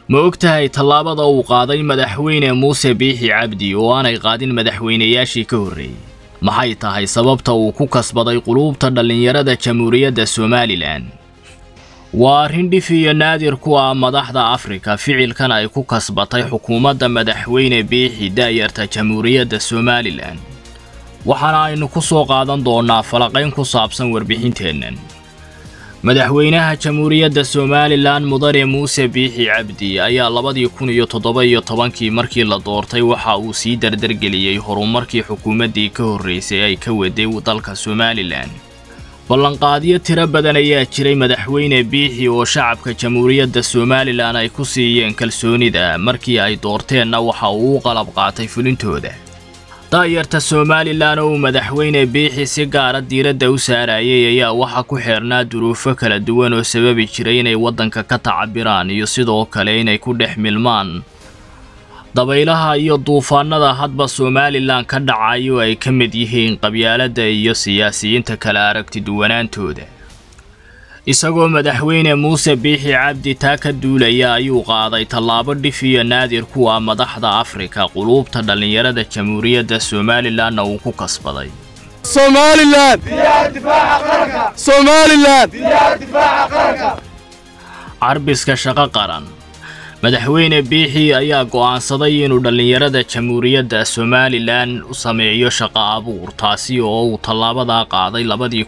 ma ogtahay tallaabada uu qaaday madaxweyne Muuse Biixi Cabdi oo aanay qaadin madaxweynayaashii ka horreeyay maxay tahay sababta uu ku kasbaday qulubta dhalinyarada Jamhuuriyadda Somaliland waa arrin dhif iyo naadir ku ah madaxda Afrika ficilkan ay ku kasbatay xukuumadda madaxweyne Biixi daayarta Jamhuuriyadda Somaliland waxaana aynu ku soo qaadan doonaa falaqayn ku saabsan warbixinteennan madaxweynaha Jamhuuriyadda Somaliland Mudane Muuse Biixi Cabdi ayaa 2017 markii la doortay waxa uu sii dardargeliyay horumarkii xukuumaddii ka horreysay ay ka waday dalka Somaliland ballanqaadyo tiro badan ayaa jiray madaxweyne Biixi oo shacabka Jamhuuriyadda Somaliland ay ku siiyeen kalsoonida markii ay doorteenna waxa uu qalab qaatay fulintooda daayarta Somaliland oo madaxweyne Biixi si gaar ah diiradda u saarayay ayaa waxa ku xirnaa duruufo kala duwan oo sababi jiray inay wadanka ka tacabiraan iyo sidoo kale inay ku dhex milmaan dabaylaha iyo duufaanada hadba Somaliland ka dhacay oo ay ka mid yihiin qabyaaladda iyo siyaasiyiinta kala aragti duwanaantooda isagoo madaxweyne Muuse Biixi Cabdi taa ka duulaya ayuu qaaday tallaabo dhif iyo naadir ku ah madaxda Afrika qulubta dhalinyarada Jamhuuriyadda Somaliland uu ku kasbaday Somaliland diyaar difaaca qaranka Somaliland diyaar difaaca qaranka arbiska shaqo qaran madaxweyne Biixi ayaa go'aansaday inuu dhalinyarada Jamhuuriyadda Somaliland u sameeyo shaqo abuur taasi oo uu tallaabada qaaday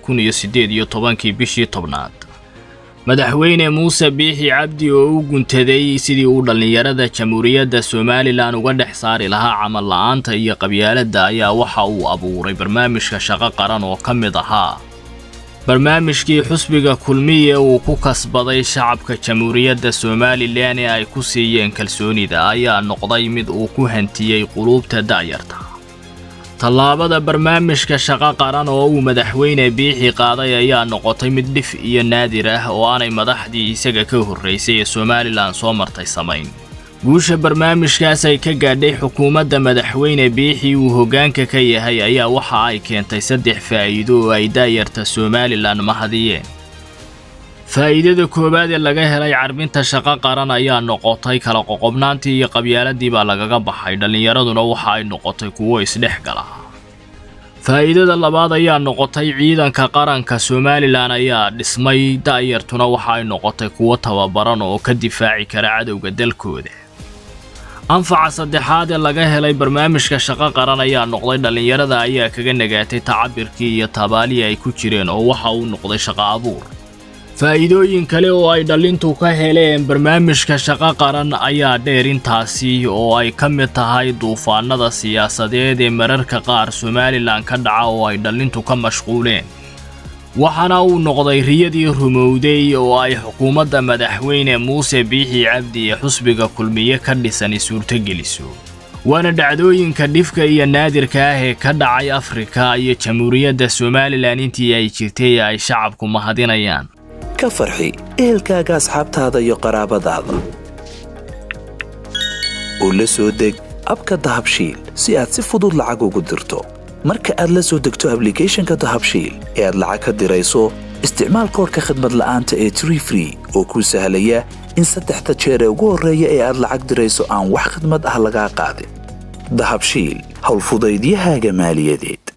2018 bishii tobnaad madaxweyne Muuse Biixi Cabdi oo u guntaday sidii uu dhalinyarada Jamhuuriyadda Somaliland uga dhex saari lahaa camal la'aanta iyo qabyaaladda ayaa waxa uu abuuray barnaamijka shaqo qaran oo ka mid ahaa barnaamijkii xusbiga kulmiye uu ku kasbaday shacabka Jamhuuriyadda Somaliland ee ay ku siiyeen kalsoonida ayaa noqday mid uu ku hantiyay qulubta daayarta tallaabada barnaamijka shaqo qaran oo uu madaxweyne Biixi qaaday ayaa noqotay mid dhif iyo naadir ah oo aanay madaxdii isaga ka horreysay ee Somaliland soo martay samayn guusha barnaamijkaas ay ka gaadhay xukuumadda madaxweyne Biixi uu hoggaanka ka yahay ayaa waxa ay keentay 3 faa'iido oo ay daayarta Somaliland mahadiyeen faa'iidada koowaad ee laga helay carbinta shaqo qaran ayaa noqotay kala qoqobnaantii iyo qabyaaladii baa lagaga baxay dhalinyaraduna waxa ay noqotay kuwo isdhexgala faa'iidada labaad ayaa noqotay ciidanka qaranka Somaliland ayaa dhismay daayartuna waxa ay noqotay kuwo tababaran oo ka difaaci kara cadawga dalkooda anfaca saddexaad ee laga helay barnaamijka shaqo qaran ayaa noqday dhalinyarada ayaa kaga nagaatay tacabirkii iyo tabaaliyi ay ku jireen oo waxa uu noqday shaqo abuur faa'iidooyin kale oo ay dhalintu ka heleen barnaamijka shaqo qaran ayaa dheer intaasi oo ay ka mid tahay duufaanada siyaasadeed ee mararka qaar Somaliland ka dhaca oo ay dhalintu ka mashquuleen waxaana uu noqday riyadii rumowday oo ay xukuumadda madaxweyne Muuse Biixi Cabdi ee xusbiga kulmiye ka dhisan suurtageliso waana dhacdooyinka dhifka iyo naadirka ah ee ka dhacay Afrika iyo Jamhuuriyadda Somaliland intii ay jirtay ay shacabku mahadinayaan ka farxi ehelkaaga asxaabtaada iyo qaraabadaada oo la soo deg abka Dahabshiil si aad si fudud lacag ugu dirto marka aad la soo degto applicationka Dahabshiil ee aad lacag ka dirayso isticmaal koodka khidmad la'aanta ee Tree Free oo kuu sahlaya in 3 jeer ugu horeeya ee aad lacag dirayso aan wax khidmad ah laga qaadin Dahabshiil hawl fudaydiyahaaga maaliyadeed